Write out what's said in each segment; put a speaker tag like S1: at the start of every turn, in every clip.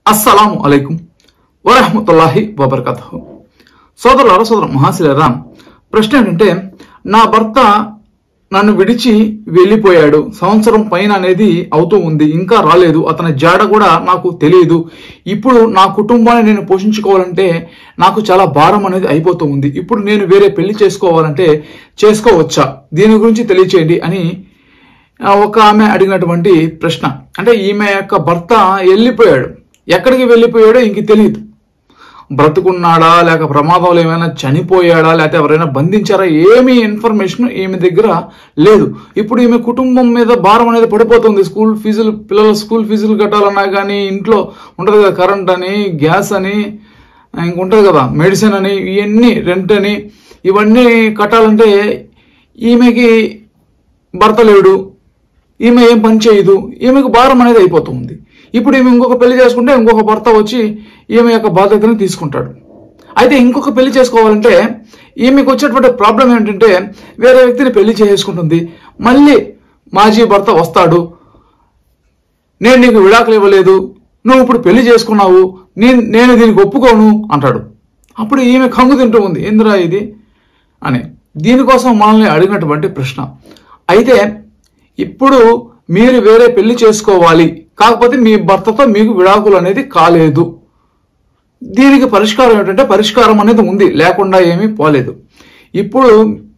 S1: అస్సలాము అలైకుం వరహమతుల్లాహి వబర్కతుహు. సోదరులారా, సోదర మహాశిలరా, ప్రశ్న ఏంటంటే, నా భర్త నన్ను విడిచి వెళ్ళిపోయాడు, సంవత్సరం పైన అనేది అవుతూ ఉంది, ఇంకా రాలేదు, అతని జాడ కూడా నాకు తెలియదు. ఇప్పుడు నా కుటుంబాన్ని నేను పోషించుకోవాలంటే నాకు చాలా భారం అనేది అయిపోతూ ఉంది. ఇప్పుడు నేను వేరే పెళ్లి చేసుకోవాలంటే చేసుకోవచ్చా? దీని గురించి తెలియచేయండి అని ఒక ఆమె అడిగినటువంటి ప్రశ్న. అంటే ఈమె యొక్క భర్త వెళ్ళిపోయాడు, ఎక్కడికి వెళ్ళిపోయాడో ఇంక తెలియదు. బ్రతుకున్నాడా, లేక ప్రమాదంలో ఏమైనా చనిపోయాడా, లేకపోతే ఎవరైనా బంధించారా, ఏమీ ఇన్ఫర్మేషన్ ఈమె దగ్గర లేదు. ఇప్పుడు ఈమె కుటుంబం మీద భారం అనేది పడిపోతుంది. స్కూల్ ఫీజులు, పిల్లల స్కూల్ ఫీజులు కట్టాలన్నా కానీ, ఇంట్లో ఉంటుంది కదా కరెంట్ అని, గ్యాస్ అని, ఇంకుంటుంది కదా మెడిసిన్ అని, ఇవన్నీ రెంట్ అని, ఇవన్నీ కట్టాలంటే ఈమెకి భర్త లేడు, ఈమె ఏం పని చేయదు, ఈమెకు భారం అనేది అయిపోతుంది. ఇప్పుడు ఈమె ఇంకొక పెళ్లి చేసుకుంటే ఇంకొక భర్త వచ్చి ఈమె యొక్క బాధ్యతను తీసుకుంటాడు. అయితే ఇంకొక పెళ్లి చేసుకోవాలంటే ఈమెకు వచ్చేటువంటి ప్రాబ్లం ఏంటంటే, వేరే వ్యక్తిని పెళ్లి చేసుకుంటుంది. మళ్ళీ మాజీ భర్త వస్తాడు, నేను నీకు విడాకులు ఇవ్వలేదు, నువ్వు ఇప్పుడు పెళ్లి చేసుకున్నావు, నేను దీనికి ఒప్పుకోను అంటాడు. అప్పుడు ఈమె కంగు తింటూ ఉంది, ఏందిరా ఇది అని. దీనికోసం మనల్ని అడిగినటువంటి ప్రశ్న. అయితే ఇప్పుడు మీరు వేరే పెళ్లి చేసుకోవాలి, కాకపోతే మీ భర్తతో మీకు విడాకులు అనేది కాలేదు. దీనికి పరిష్కారం ఏంటంటే, పరిష్కారం అనేది ఉంది, లేకుండా ఏమీ పోలేదు. ఇప్పుడు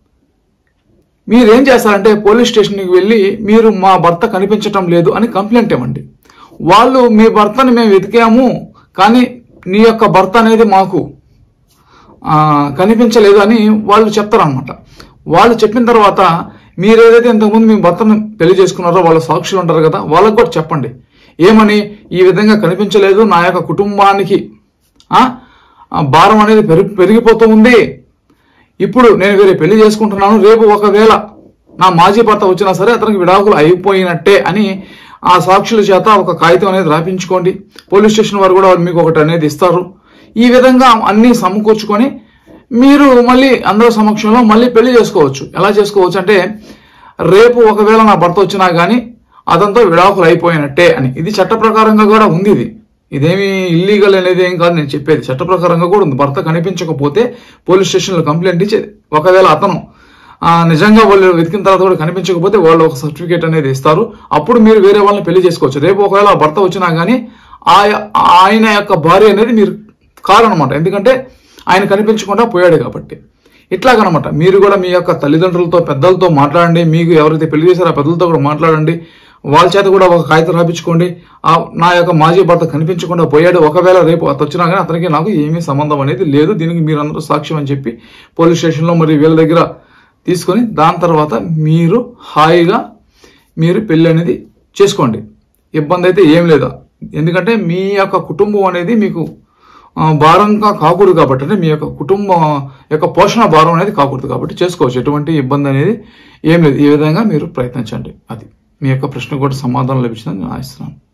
S1: మీరేం చేస్తారంటే, పోలీస్ స్టేషన్కి వెళ్ళి మీరు మా భర్త కనిపించటం లేదు అని కంప్లైంట్ ఇవ్వండి. వాళ్ళు మీ భర్తని మేము వెతికాము, కానీ నీ యొక్క భర్త అనేది మాకు కనిపించలేదు అని వాళ్ళు చెప్తారనమాట. వాళ్ళు చెప్పిన తర్వాత మీరు ఏదైతే ఇంతకుముందు మీ భర్తను పెళ్లి చేసుకున్నారో వాళ్ళ సాక్షులు ఉంటారు కదా, వాళ్ళకు కూడా చెప్పండి. ఏమని, ఈ విధంగా కనిపించలేదు, నా యొక్క కుటుంబానికి భారం అనేది పెరిగిపోతూ ఉంది, ఇప్పుడు నేను వేరే పెళ్లి చేసుకుంటున్నాను, రేపు ఒకవేళ నా మాజీ భర్త వచ్చినా సరే అతనికి విడాకులు అయిపోయినట్టే అని ఆ సాక్షుల చేత ఒక కాగితం అనేది రాపించుకోండి. పోలీస్ స్టేషన్ వారు కూడా మీకు ఒకటి అనేది ఇస్తారు. ఈ విధంగా అన్ని సమకూర్చుకొని మీరు మళ్ళీ అందరి సమక్షంలో మళ్ళీ పెళ్లి చేసుకోవచ్చు. ఎలా చేసుకోవచ్చు అంటే, రేపు ఒకవేళ నా భర్త వచ్చినా కానీ అతనితో విడాకులు అయిపోయినట్టే అని. ఇది చట్ట ప్రకారంగా కూడా ఉంది. ఇదేమి ఇల్లీగల్ అనేది ఏం కాదు నేను చెప్పేది, చట్ట ప్రకారంగా కూడా ఉంది. భర్త కనిపించకపోతే పోలీస్ స్టేషన్లో కంప్లైంట్ ఇచ్చేది. ఒకవేళ అతను నిజంగా వాళ్ళు వెతికిన తర్వాత కూడా కనిపించకపోతే వాళ్ళు ఒక సర్టిఫికేట్ అనేది ఇస్తారు. అప్పుడు మీరు వేరే వాళ్ళని పెళ్లి చేసుకోవచ్చు. రేపు ఒకవేళ భర్త వచ్చినా కానీ ఆయన యొక్క భార్య అనేది మీరు కారనమాట, ఎందుకంటే ఆయన కనిపించకుండా పోయాడు కాబట్టి. ఇట్లాగనమాట మీరు కూడా మీ యొక్క తల్లిదండ్రులతో, పెద్దలతో మాట్లాడండి. మీకు ఎవరైతే పెళ్లి చేశారో ఆ పెద్దలతో కూడా మాట్లాడండి. వాళ్ళ చేత కూడా ఒక కాగితం రాపించుకోండి, నా యొక్క మాజీ భర్త కనిపించకుండా పోయాడు, ఒకవేళ రేపు అతను వచ్చినా కానీ అతనికి నాకు ఏమీ సంబంధం అనేది లేదు, దీనికి మీరందరూ సాక్ష్యం అని చెప్పి పోలీస్ స్టేషన్లో మరి వీళ్ళ దగ్గర తీసుకొని దాని తర్వాత మీరు హాయిగా మీరు పెళ్లి అనేది చేసుకోండి. ఇబ్బంది అయితే ఏం లేదా, ఎందుకంటే మీ యొక్క కుటుంబం అనేది మీకు భారంగా కాకూడదు కాబట్టి, అంటే మీ యొక్క కుటుంబం యొక్క పోషణ భారం అనేది కాకూడదు కాబట్టి చేసుకోవచ్చు. ఎటువంటి ఇబ్బంది అనేది ఏం లేదు. ఈ విధంగా మీరు ప్రయత్నించండి. అది మీ యొక్క ప్రశ్న కూడా సమాధానం లభించిందని నేను ఆశిస్తున్నాను.